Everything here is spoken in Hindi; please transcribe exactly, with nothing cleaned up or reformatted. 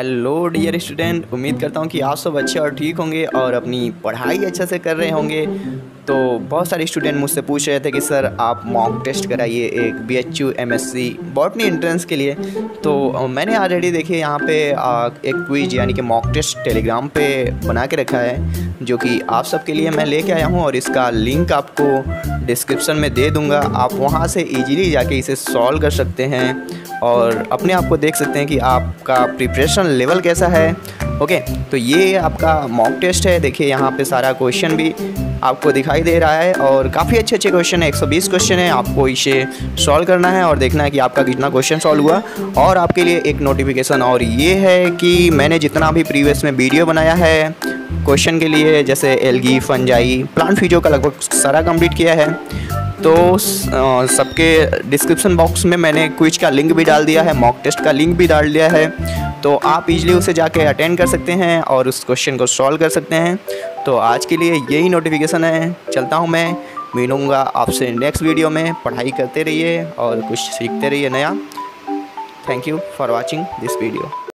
हेलो डियर स्टूडेंट, उम्मीद करता हूँ कि आप सब अच्छे और ठीक होंगे और अपनी पढ़ाई अच्छे से कर रहे होंगे। तो बहुत सारे स्टूडेंट मुझसे पूछ रहे थे कि सर आप मॉक टेस्ट कराइए एक B H U M S C botany entrance के लिए। तो मैंने ऑलरेडी देखिए यहाँ पे एक क्विज यानी कि मॉक टेस्ट टेलीग्राम पे बना के रखा है, जो कि आप सबके लिए मैं लेके आया हूँ और इसका लिंक आपको डिस्क्रिप्शन में दे दूँगा। आप वहाँ से ईजीली जाके इसे सॉल्व कर सकते हैं और अपने आप को देख सकते हैं कि आपका प्रिपरेशन लेवल कैसा है। ओके, तो ये आपका मॉक टेस्ट है। देखिए यहाँ पे सारा क्वेश्चन भी आपको दिखाई दे रहा है और काफ़ी अच्छे अच्छे क्वेश्चन है। एक सौ बीस क्वेश्चन है, आपको इसे सॉल्व करना है और देखना है कि आपका कितना क्वेश्चन सॉल्व हुआ। और आपके लिए एक नोटिफिकेशन और ये है कि मैंने जितना भी प्रीवियस में वीडियो बनाया है क्वेश्चन के लिए, जैसे एल्गी, फंजाई, प्लांट फिजियो का लगभग सारा कंप्लीट किया है। तो सबके डिस्क्रिप्शन बॉक्स में मैंने क्विज का लिंक भी डाल दिया है, मॉक टेस्ट का लिंक भी डाल दिया है। तो आप इजीली उसे जाके अटेंड कर सकते हैं और उस क्वेश्चन को सॉल्व कर सकते हैं। तो आज के लिए यही नोटिफिकेशन है। चलता हूँ मैं, मिलूँगा आपसे नेक्स्ट वीडियो में। पढ़ाई करते रहिए और कुछ सीखते रहिए नया। Thank you for watching this video.